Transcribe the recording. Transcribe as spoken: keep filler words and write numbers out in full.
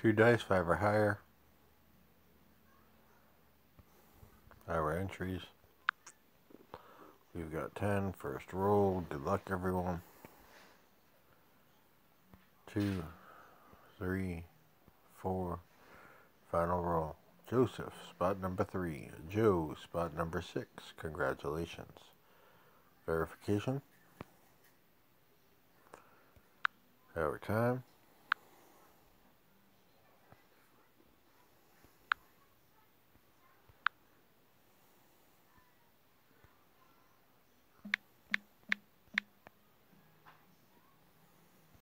Two dice, five or higher. Our entries. We've got ten. First roll. Good luck, everyone. Two, three, four. Final roll. Joseph, spot number three. Joe, spot number six. Congratulations. Verification. Our time.